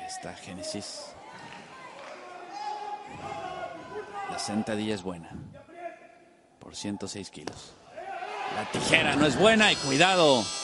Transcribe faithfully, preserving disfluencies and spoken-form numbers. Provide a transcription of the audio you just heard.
está Génesis. La sentadilla es buena. Por ciento seis kilos. La tijera no es buena y cuidado.